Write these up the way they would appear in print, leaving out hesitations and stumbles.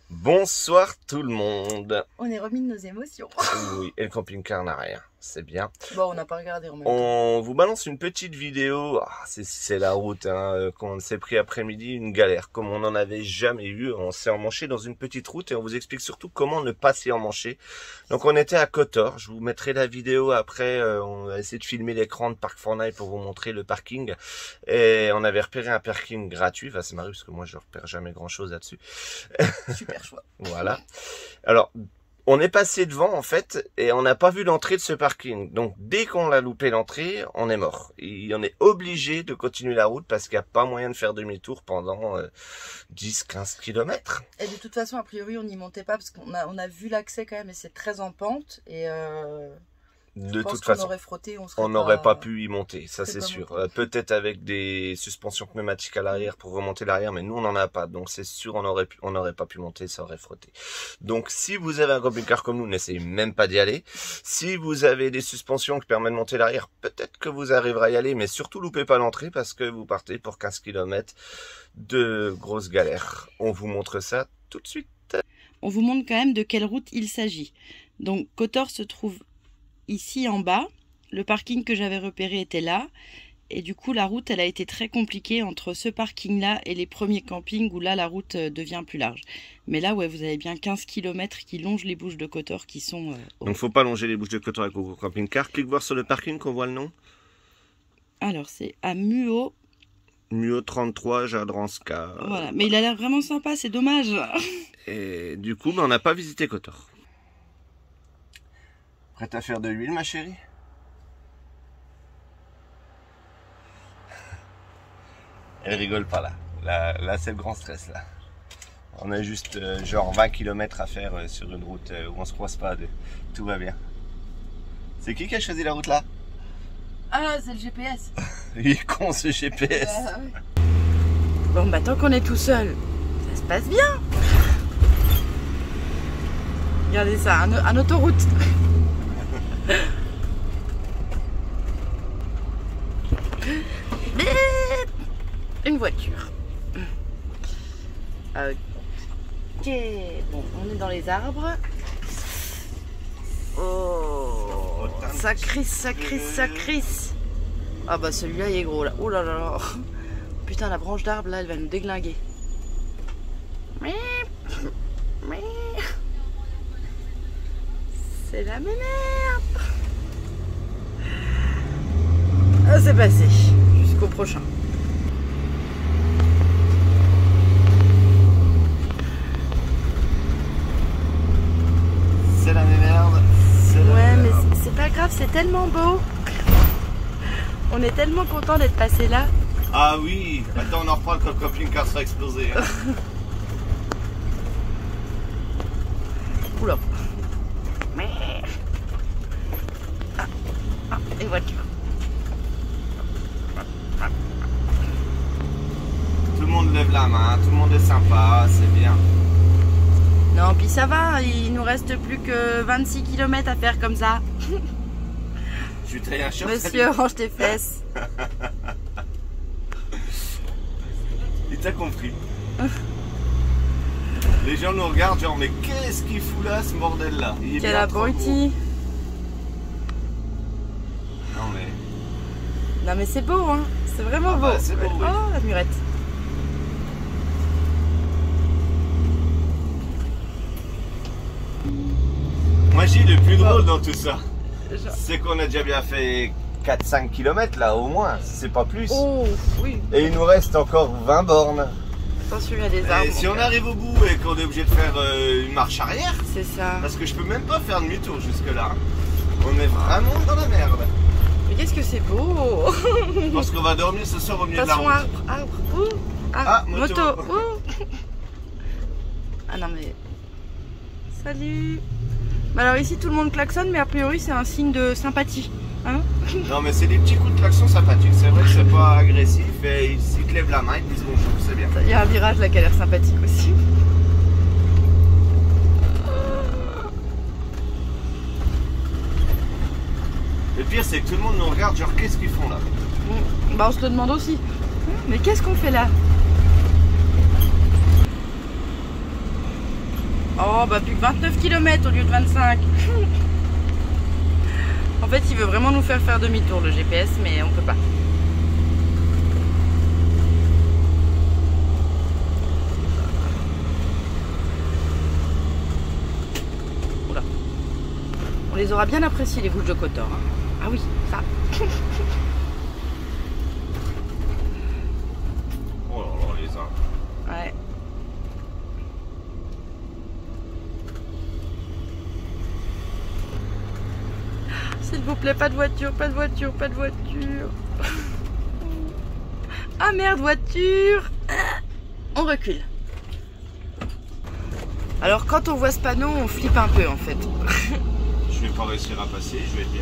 Bonsoir tout le monde. On est remis de nos émotions. Oui, et le camping-car en arrière, c'est bien. Bon, on n'a pas regardé en même temps. On vous balance une petite vidéo. C'est la route, qu'on s'est pris après-midi, une galère. Comme on n'en avait jamais eu, on s'est emmanché dans une petite route et on vous explique surtout comment ne pas s'y emmancher. Donc on était à Kotor, je vous mettrai la vidéo après. On a essayé de filmer l'écran de Parc Fortnite pour vous montrer le parking. Et on avait repéré un parking gratuit. Enfin, c'est marrant parce que moi je repère jamais grand-chose là-dessus. Super choix. Voilà. Alors, on est passé devant en fait et on n'a pas vu l'entrée de ce parking. Donc dès qu'on a loupé l'entrée, on est mort. Et on est obligé de continuer la route parce qu'il n'y a pas moyen de faire demi-tour pendant 10-15 km. Et de toute façon, a priori, on n'y montait pas parce qu'on a vu l'accès quand même et c'est très en pente. Et De toute qu'on façon, aurait frotté, on n'aurait pas pu y monter, ça c'est sûr. Peut-être avec des suspensions pneumatiques à l'arrière pour remonter l'arrière, mais nous on n'en a pas, donc c'est sûr on n'aurait pas pu monter, ça aurait frotté. Donc si vous avez un camping-car comme nous, n'essayez même pas d'y aller. Si vous avez des suspensions qui permettent de monter l'arrière, peut-être que vous arriverez à y aller, mais surtout loupez pas l'entrée parce que vous partez pour 15 km de grosses galères. On vous montre ça tout de suite. On vous montre quand même de quelle route il s'agit. Donc Kotor se trouve ici en bas, le parking que j'avais repéré était là, et du coup la route elle a été très compliquée entre ce parking là et les premiers campings où là la route devient plus large. Mais là ouais, vous avez bien 15 km qui longent les Bouches de Kotor qui sont... Donc faut pas longer les Bouches de Kotor avec vos camping-car. Clique voir sur le parking qu'on voit le nom. Alors c'est à Muo. Muo 33 Jadranska. Voilà, mais il a l'air vraiment sympa, c'est dommage. Et du coup, on n'a pas visité Kotor. Prête à faire de l'huile, ma chérie? Elle rigole pas là. Là, c'est le grand stress là. On a juste genre 20 km à faire sur une route où on se croise pas. Tout va bien. C'est qui a choisi la route là? Ah, c'est le GPS. Il est con ce GPS. Ouais. Bon bah tant qu'on est tout seul, ça se passe bien. Regardez ça, un autoroute. Une voiture. Ok, bon, on est dans les arbres. Oh, ça crisse, ça crisse, ça crisse. Ah bah celui-là il est gros là. Oh là là là. Putain, la branche d'arbre là, elle va nous déglinguer. C'est la mémère. Ah, c'est passé. Jusqu'au prochain. C'est la merde. Ouais, mais c'est pas grave, c'est tellement beau. On est tellement content d'être passé là. Ah oui. Attends, on en reparle quand le camping-car sera explosé. Hein. Oula. Ah, et voiture. Tout le monde lève la main, tout le monde est sympa, c'est bien. Non, puis ça va, il nous reste plus que 26 km à faire comme ça. Je suis très inquiet. Monsieur, range tes fesses. Il t'a compris. Les gens nous regardent genre mais qu'est-ce qu'il fout là ce bordel là? Quel abruti. Non mais c'est beau hein, c'est vraiment beau. Bah, c'est beau, oui. Oh la murette. Moi j'ai le plus drôle dans tout ça. C'est qu'on a déjà bien fait 4-5 km là au moins, c'est pas plus. Oh oui. Et il nous reste encore 20 bornes. Attention, il y a des arbres. Et si on arrive au bout et qu'on est obligé de faire une marche arrière, c'est ça. parce que je peux même pas faire demi-tour jusque là. On est vraiment dans la merde. Mais qu'est-ce que c'est beau. Parce qu'on va dormir ce soir au milieu de la route. Attention, arbre. Ouh. Ah, moto. Ouh. Ah non mais... Salut. Bah alors ici tout le monde klaxonne, mais a priori c'est un signe de sympathie. Hein? Non mais c'est des petits coups de klaxon sympathiques. C'est vrai que c'est pas agressif et ils te lèvent la main, ils te disent bonjour, c'est bien. Il y a un virage là qui a l'air sympathique aussi. Le pire c'est que tout le monde nous regarde genre qu'est-ce qu'ils font là? Bah on se le demande aussi. Mais qu'est-ce qu'on fait là? Oh, bah plus que 29 km au lieu de 25. En fait, il veut vraiment nous faire demi-tour le GPS, mais on peut pas. Oula. On les aura bien appréciés, les bouches de Kotor. Hein. Ah oui, ça. Oh là là, les uns. Ouais. S'il vous plaît, pas de voiture, pas de voiture, pas de voiture. Ah merde, voiture. On recule. Alors quand on voit ce panneau, on flippe un peu en fait. Je vais pas réussir à passer, je vais être bien.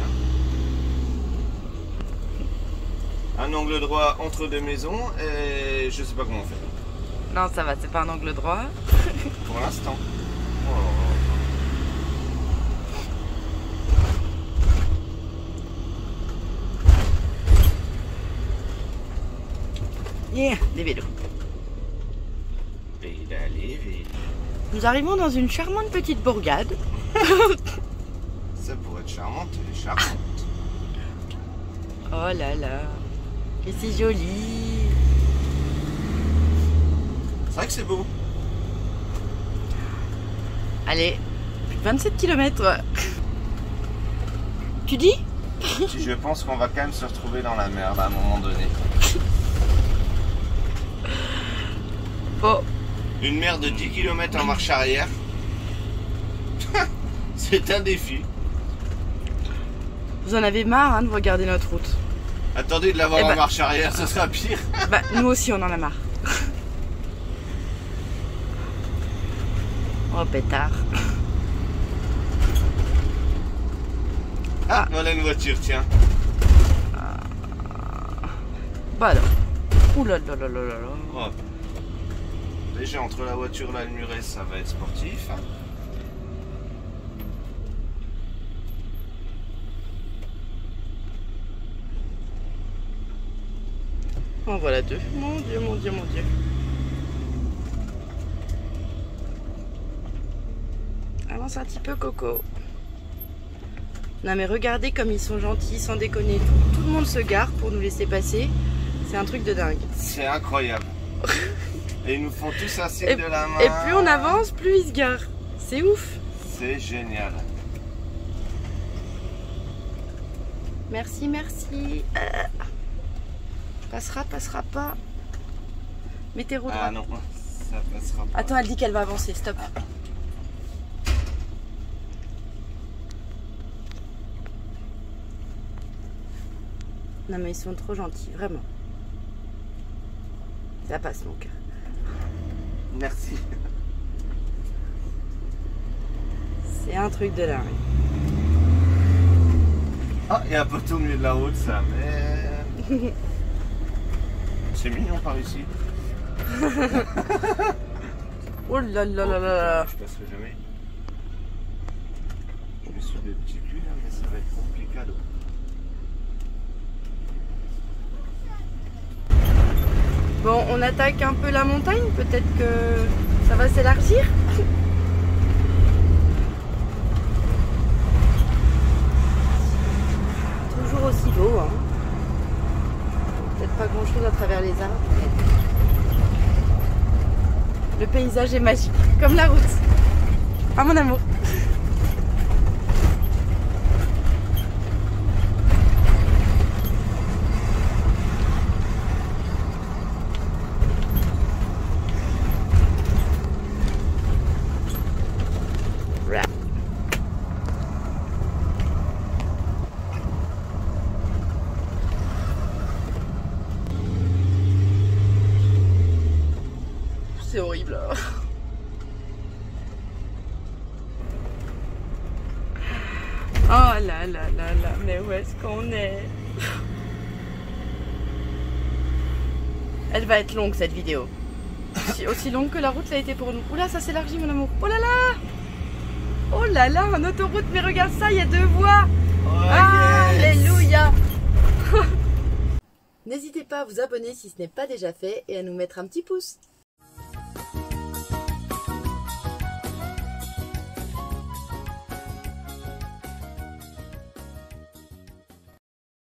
Un angle droit entre deux maisons et je sais pas comment on fait. Non, ça va, c'est pas un angle droit. Pour l'instant. Oh là là. Yeah, des vélos. Pédaler, vélo. Nous arrivons dans une charmante petite bourgade. Ça pourrait être charmante, elle est charmante. Oh là là, et c'est joli. C'est vrai que c'est beau. Allez, plus de 27 km. Tu dis? Je pense qu'on va quand même se retrouver dans la merde à un moment donné. Oh, Une merde de 10 km en marche arrière. C'est un défi. vous en avez marre hein, de regarder notre route. Attendez de l'avoir Eh en ben- marche arrière, ce sera pire. Bah, nous aussi on en a marre. Oh pétard. Ah, voilà une voiture, tiens. Bah alors. Ouh là là là là là là. Oh. Déjà, entre la voiture et la muret, ça va être sportif. En voilà deux. Mon Dieu, mon Dieu, mon Dieu. Avance un petit peu, Coco. Non mais regardez comme ils sont gentils, sans déconner. Tout le monde se gare pour nous laisser passer. C'est un truc de dingue. C'est incroyable. Et ils nous font tous un signe Et, de la main. et plus on avance, plus ils se garent. C'est ouf. C'est génial. Merci, merci. Passera, passera pas. Mettez roues Ah droite. non, ça passera pas. Attends, elle dit qu'elle va avancer. Stop. Non mais ils sont trop gentils, vraiment. Ça passe mon cœur. Merci. C'est un truc de dingue. Ah, il y a un poteau au milieu de la route, ça, mais... C'est mignon par ici. Oh là là là là là. Je passerai jamais. Je vais sur des petits culs là, mais ça va être compliqué. Bon, on attaque un peu la montagne, peut-être que ça va s'élargir. Toujours aussi beau, hein. Peut-être pas grand chose à travers les arbres. Le paysage est magique, comme la route. Ah mon amour. C'est horrible. Oh là là là là, mais où est-ce qu'on est? Elle va être longue cette vidéo. Aussi longue que la route l'a été pour nous. Oula, ça s'élargit mon amour. Oh là là! Oh là là, en autoroute, mais regarde ça, il y a deux voies. Oh, Alléluia! N'hésitez pas à vous abonner si ce n'est pas déjà fait et à nous mettre un petit pouce.